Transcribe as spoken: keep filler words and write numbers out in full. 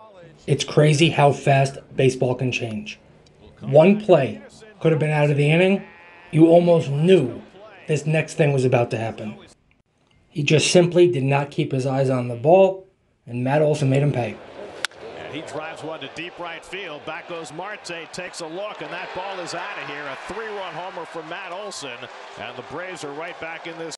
It's crazy how fast baseball can change. One play could have been out of the inning. You almost knew this next thing was about to happen. He just simply did not keep his eyes on the ball, and Matt Olson made him pay. And he drives one to deep right field. Back goes Marte, takes a look, and that ball is out of here. A three-run homer from Matt Olson, and the Braves are right back in this